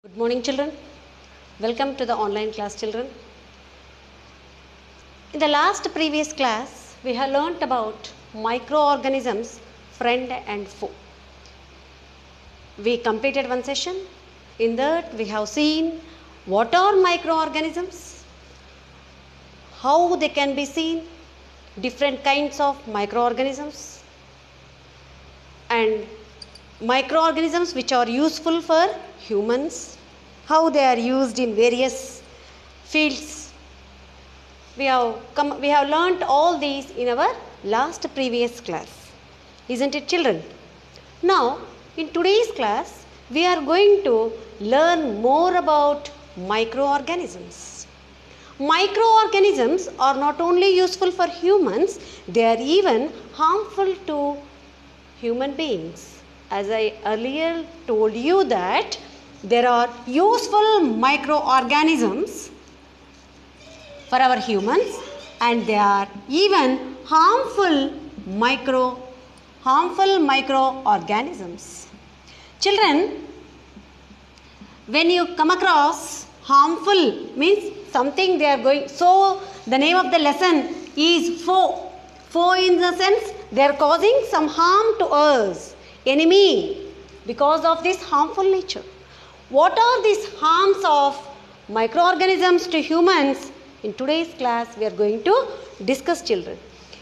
Good morning, children. Welcome to the online class, children. In the last previous class, we have learnt about microorganisms, friend and foe. We completed one session. In that, we have seen what are microorganisms, how they can be seen, different kinds of microorganisms, and microorganisms which are useful for humans, how they are used in various fields. We have learnt all these in our last previous class, isn't it, children? Now in today's class we are going to learn more about microorganisms. Microorganisms are not only useful for humans, they are even harmful to human beings. As I earlier told you that there are useful microorganisms for our humans and there are even harmful microorganisms. Children, when you come across harmful means something they are going, so the name of the lesson is foe. Foe in the sense they are causing some harm to us, enemy, because of this harmful nature. What are these harms of microorganisms to humans? In today's class we are going to discuss, children.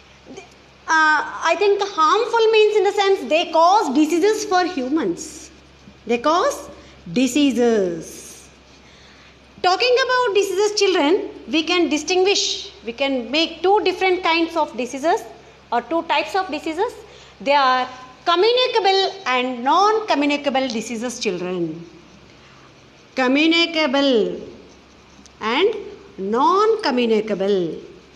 I think harmful means in the sense they cause diseases for humans. They cause diseases. Talking about diseases, children, we can distinguish, we can make two different kinds of diseases or two types of diseases. They are communicable and non-communicable diseases, children. Communicable and non-communicable.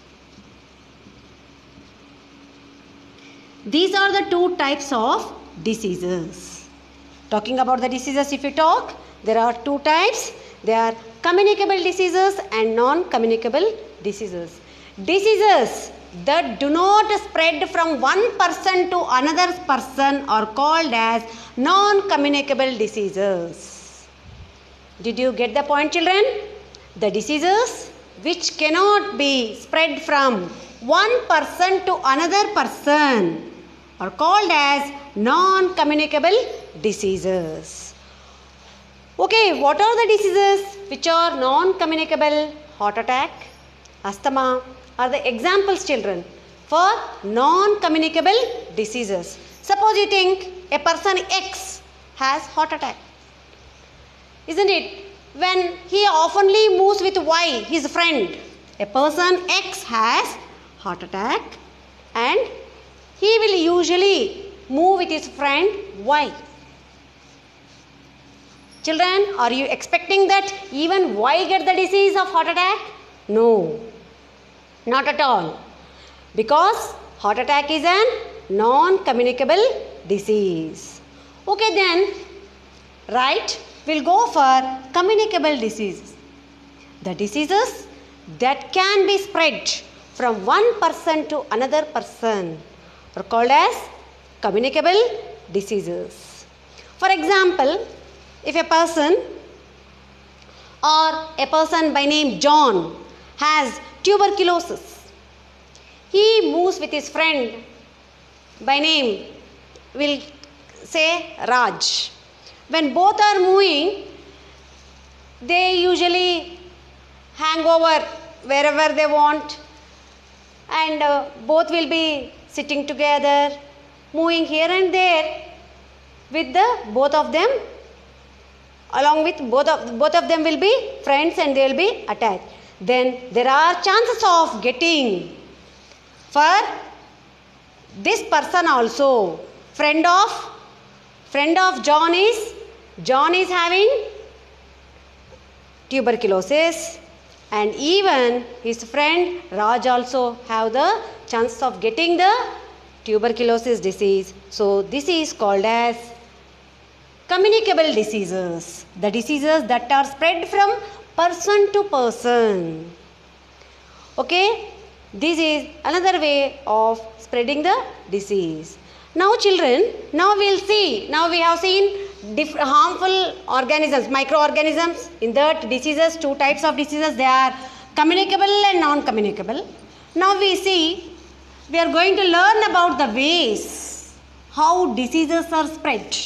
These are the two types of diseases. Talking about the diseases, if you talk, there are two types. They are communicable diseases and non-communicable diseases. Diseases that do not spread from one person to another person are called as non-communicable diseases. Did you get the point, children? The diseases which cannot be spread from one person to another person are called as non-communicable diseases. Okay, what are the diseases which are non-communicable? Heart attack, asthma are the examples, children, for non-communicable diseases. Suppose you think a person X has heart attack, isn't it? When he oftenly moves with Y, his friend, a person X has heart attack and he will usually move with his friend Y. Children, are you expecting that even Y get the disease of heart attack? No, not at all. Because heart attack is an non-communicable disease. Okay then, right, we'll go for communicable diseases. The diseases that can be spread from one person to another person are called as communicable diseases. For example, if a person by name John has tuberculosis, he moves with his friend by name, we'll say Raj. When both are moving, they usually hang over wherever they want and both will be sitting together, moving here and there with the both of them. Along with both of them will be friends and they will be attached. Then there are chances of getting for this person also. Friend of John is having tuberculosis and even his friend Raj also have the chance of getting the tuberculosis disease. So this is called as communicable diseases, the diseases that are spread from person to person. Okay, this is another way of spreading the disease. Now children, now we will see, now we have seen harmful organisms, microorganisms. In that diseases, two types of diseases, they are communicable and non-communicable. Now we see, we are going to learn about the ways how diseases are spread.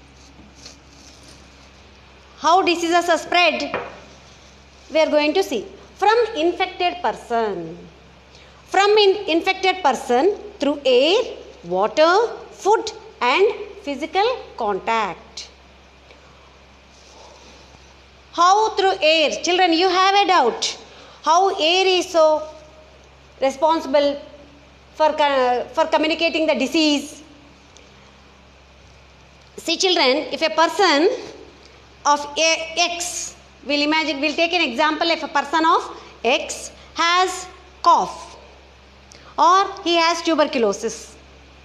How diseases are spread, we are going to see. From infected person. From infected person through air, water, food and physical contact. How through air? Children, you have a doubt. How air is so responsible for communicating the disease? See children, if a person of X, we'll take an example, if a person of X has cough or he has tuberculosis,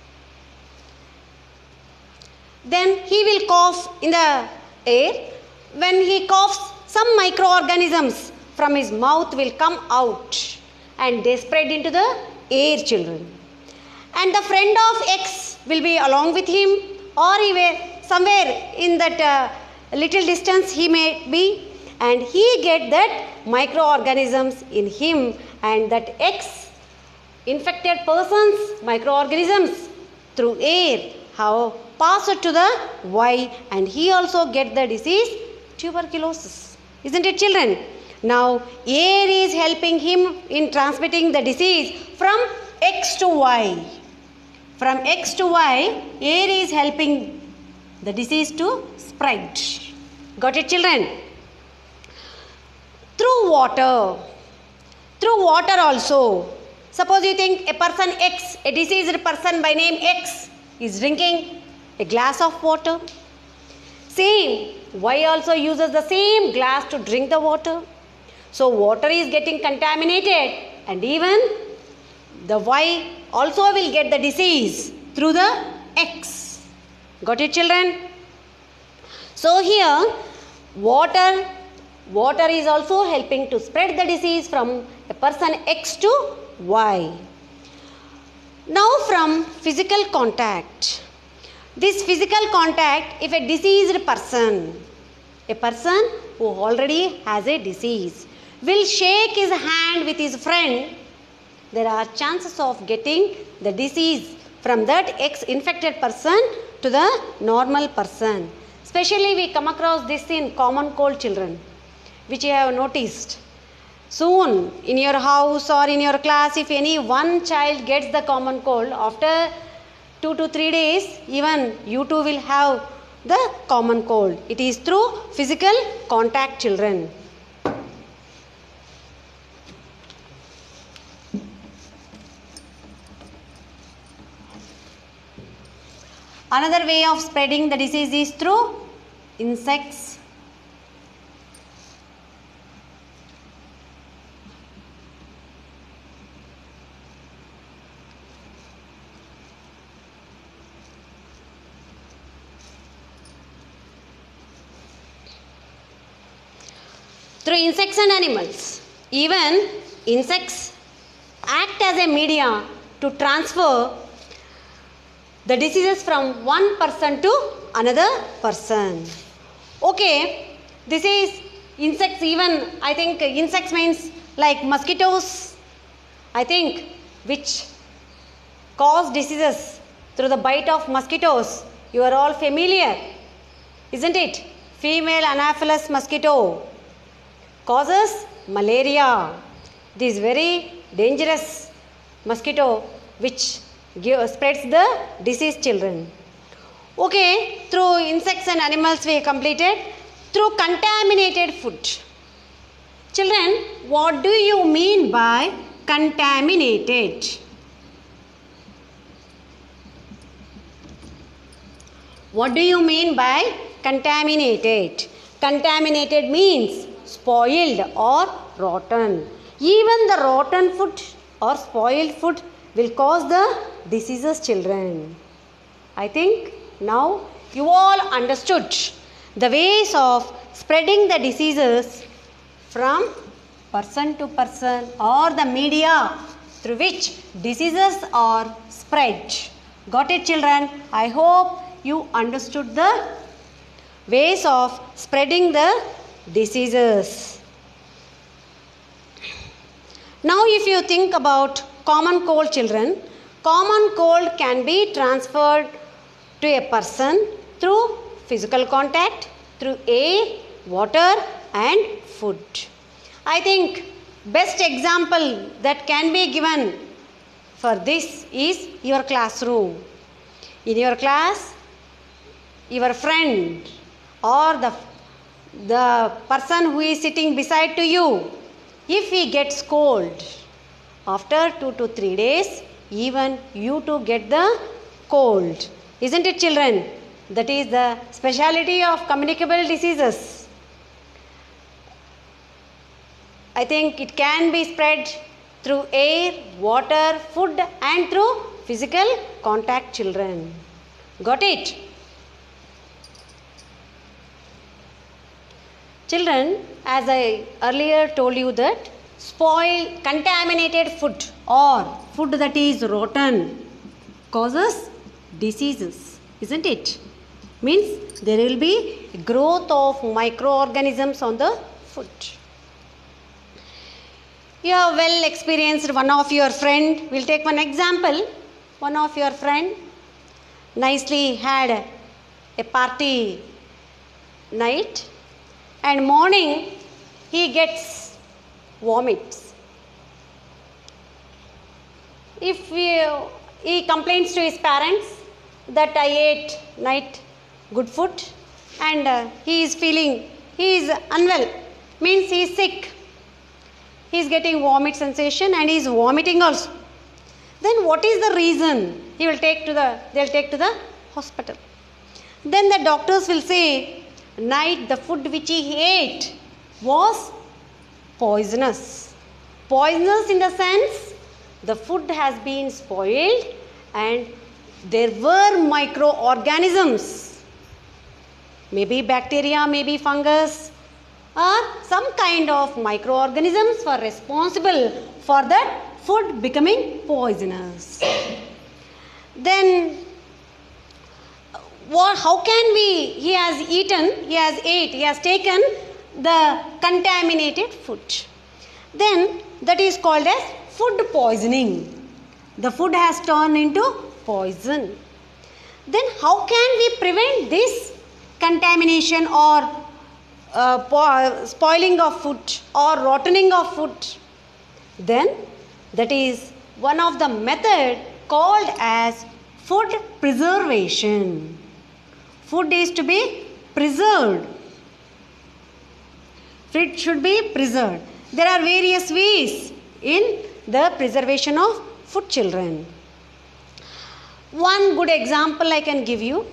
then he will cough in the air. When he coughs, some microorganisms from his mouth will come out and they spread into the air, children. And the friend of X will be along with him, or he may somewhere in that little distance he may be, and he get that microorganisms in him, and that X infected person's microorganisms through air have passed to the Y, and he also get the disease tuberculosis. Isn't it children? Now air is helping him in transmitting the disease from X to Y. From X to Y, air is helping the disease to spread. Got it children? Through water. Through water also. Suppose you think a person X, a diseased person by name X is drinking a glass of water. Same, Y also uses the same glass to drink the water. So water is getting contaminated, and even the Y also will get the disease through the X. Got it children? So here water is also helping to spread the disease from a person X to Y. Now from physical contact. This physical contact, if a diseased person, a person who already has a disease, will shake his hand with his friend, there are chances of getting the disease from that X-infected person to the normal person. Especially we come across this in common cold children, which you have noticed. Soon in your house or in your class, if any one child gets the common cold, after 2 to 3 days, even you too will have the common cold. It is through physical contact children. Another way of spreading the disease is through insects. Through insects and animals. Even insects act as a media to transfer the diseases from one person to another person. Okay, this is insects. Even I think insects means like mosquitoes, I think, which cause diseases through the bite of mosquitoes. You are all familiar, isn't it? Female Anopheles mosquito causes malaria. This very dangerous mosquito which spreads the disease children. Okay, through insects and animals we have completed. Through contaminated food. Children, what do you mean by contaminated? What do you mean by contaminated? Contaminated means spoiled or rotten. Even the rotten food or spoiled food will cause the diseases children. I think now you all understood the ways of spreading the diseases from person to person or the media through which diseases are spread. Got it children? I hope you understood the ways of spreading the diseases. Now if you think about common cold, children, common cold can be transferred to a person through physical contact, through air, water and food. I think best example that can be given for this is your classroom. In your class, your friend or the person who is sitting beside to you, if he gets cold, after 2 to 3 days, even you too get the cold. Isn't it, children? That is the speciality of communicable diseases. I think it can be spread through air, water, food and through physical contact, children. Got it? Children, as I earlier told you that contaminated food or food that is rotten causes diseases, isn't it? Means there will be growth of microorganisms on the food. You have well experienced one of your friend. We'll take one example. One of your friend nicely had a party night and morning he gets vomits. If he complains to his parents that I ate night good food and he is unwell, means he is sick. He is getting vomit sensation and he is vomiting also. Then what is the reason? They'll take to the hospital. Then the doctors will say, night the food which he ate was poisonous. Poisonous in the sense the food has been spoiled and there were microorganisms, maybe bacteria, maybe fungus, or some kind of microorganisms were responsible for that food becoming poisonous. Then how can he has taken the contaminated food. Then that is called as food poisoning. The food has turned into poison. Then how can we prevent this contamination or spoiling of food or rottening of food? Then that is one of the method called as food preservation. Food is to be preserved. Food should be preserved. There are various ways in the preservation of food, children. One good example I can give you.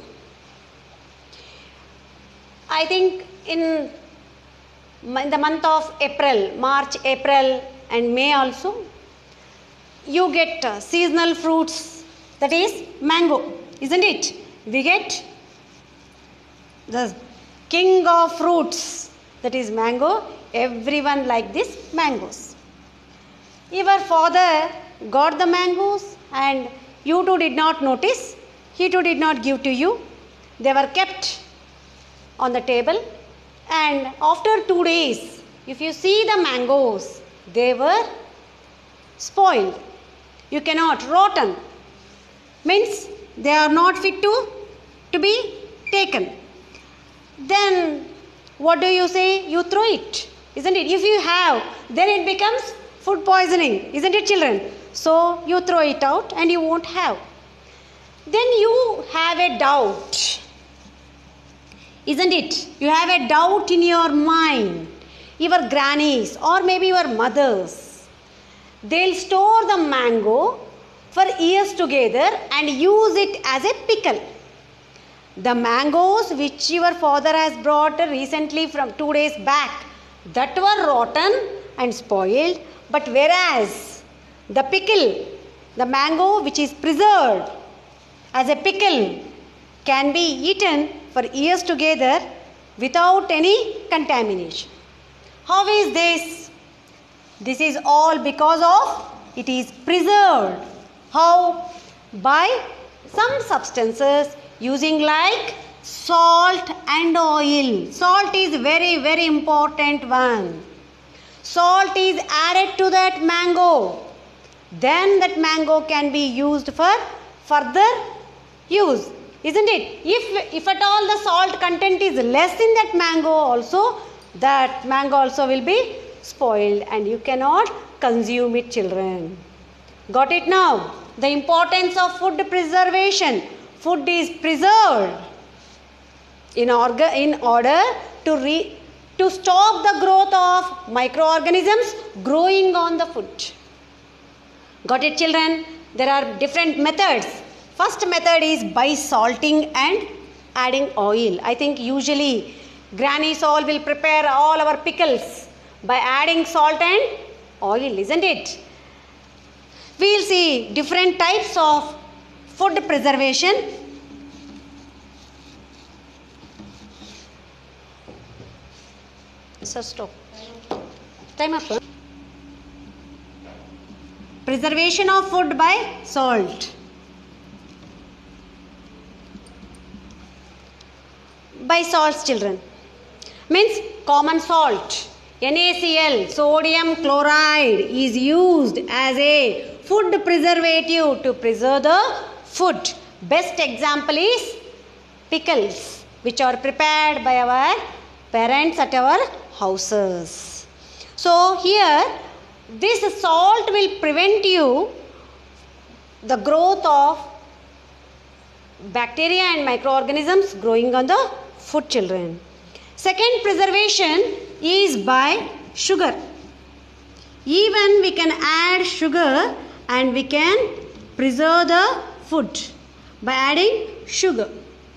I think in the month of April, March, April and May also, you get seasonal fruits, that is mango, isn't it? We get the king of fruits, that is mango. Everyone like this mangoes. Your father got the mangoes and you too did not notice. He too did not give to you. They were kept on the table and after 2 days, if you see the mangoes, they were spoiled. You cannot, rotten. Means they are not fit to be taken. Then what do you say? You throw it, isn't it? If you have, then it becomes food poisoning, isn't it, children? So you throw it out and you won't have. Then you have a doubt, isn't it? You have a doubt in your mind. Your grannies or maybe your mothers, they'll store the mango for years together and use it as a pickle. The mangoes which your father has brought recently from 2 days back, that were rotten and spoiled. But whereas the pickle, the mango which is preserved as a pickle, can be eaten for years together without any contamination. How is this? This is all because of it is preserved. How? By some substances using like Salt and oil. Salt is very, very important one. Salt is added to that mango. Then that mango can be used for further use. Isn't it? If at all the salt content is less in that mango also, that mango also will be spoiled and you cannot consume it, children. Got it now? The importance of food preservation. Food is preserved in order to stop the growth of microorganisms growing on the food. Got it, children? There are different methods. First method is by salting and adding oil. I think usually grannies all will prepare all our pickles by adding salt and oil, isn't it? We will see different types of food preservation. Sir, stop. Time up. Preservation of food by salt. By salts, children, means common salt. NaCl, sodium chloride, is used as a food preservative to preserve the food. Best example is pickles, which are prepared by our parents at our houses. So here this salt will prevent you the growth of bacteria and microorganisms growing on the food, children. Second preservation is by sugar. Even we can add sugar and we can preserve the food by adding sugar.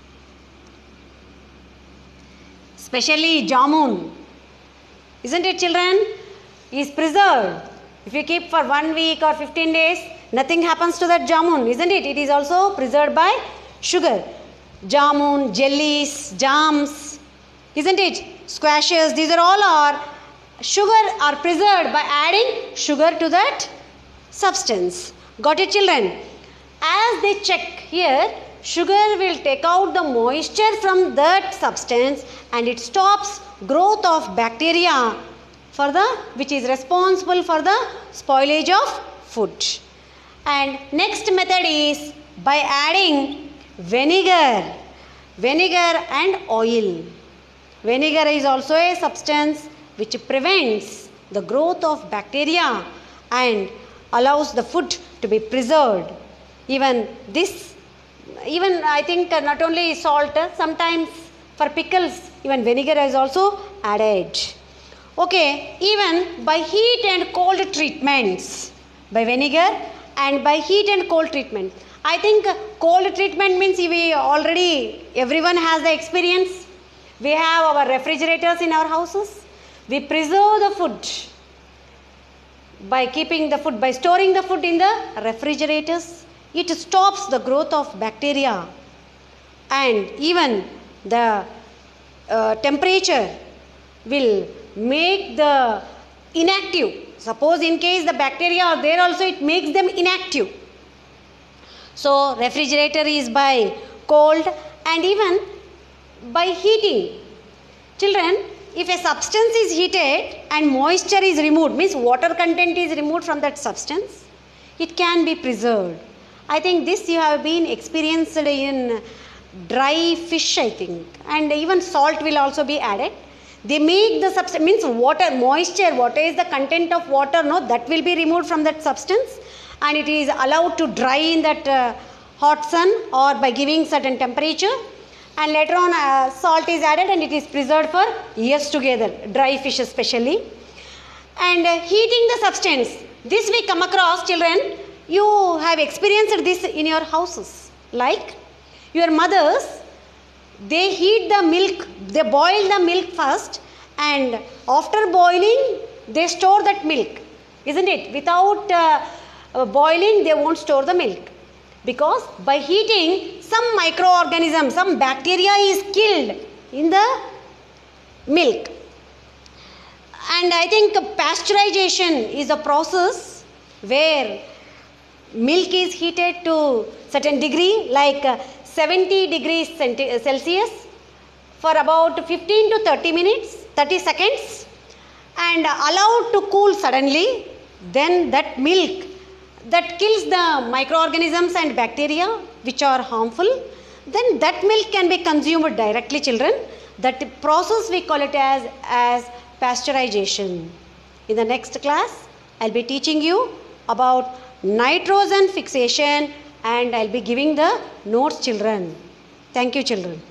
Especially jamun, isn't it, children? Is preserved. If you keep for 1 week or 15 days, nothing happens to that jamun, isn't it? It is also preserved by sugar. Jamun, jellies, jams, isn't it? Squashes, these are all sugar are preserved by adding sugar to that substance. Got it, children? As they check here, sugar will take out the moisture from that substance and it stops growth of bacteria which is responsible for the spoilage of food. And next method is by adding vinegar and oil. Vinegar is also a substance which prevents the growth of bacteria and allows the food to be preserved. Even I think not only salt, sometimes for pickles even vinegar is also added. Okay, even by heat and cold treatments, by vinegar and by heat and cold treatment. I think cold treatment means everyone has the experience. We have our refrigerators in our houses. We preserve the food by storing the food in the refrigerators. It stops the growth of bacteria and even the temperature will make the inactive. Suppose in case the bacteria are there also, it makes them inactive. So refrigerator is by cold and even by heating. Children, if a substance is heated and moisture is removed, means water content is removed from that substance, it can be preserved. I think this you have been experienced in dry fish, I think, and even salt will also be added. They make the substance, means moisture, what is the content of water, that will be removed from that substance and it is allowed to dry in that hot sun or by giving certain temperature, and later on salt is added and it is preserved for years together, dry fish especially. And heating the substance, this we come across, children, you have experienced this in your houses, like your mothers, they heat the milk, they boil the milk first and after boiling they store that milk, isn't it? Without boiling they won't store the milk, because by heating some microorganism, some bacteria is killed in the milk. And I think pasteurization is a process where milk is heated to certain degree, like 70 degrees Celsius, for about 15 to 30 minutes, 30 seconds, and allowed to cool suddenly, then that milk that kills the microorganisms and bacteria which are harmful, then that milk can be consumed directly, children. That process we call it as pasteurization. In the next class, I'll be teaching you about nitrogen fixation and I'll be giving the notes, children. Thank you, children.